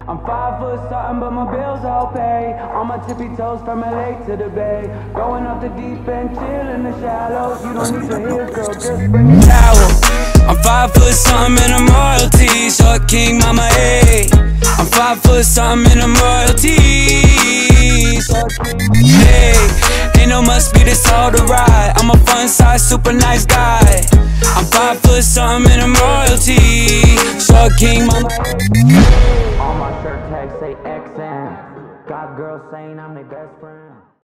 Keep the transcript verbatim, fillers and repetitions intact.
I'm five foot something, but my bills all pay. On my tippy toes from L A to the Bay. Going off the deep end, chill in the shallows. You don't need to hear, girl, just bring a towel. I'm five foot something and I'm royalty. Short king, mama, hey. I'm five foot something and I'm royalty. Short king, hey. Ain't no must be this all the ride. I'm a fun size, super nice guy. I'm five foot something and I'm royalty. Short king, mama, hey. All my shirt tags say X N. Got girls saying I'm their best friend.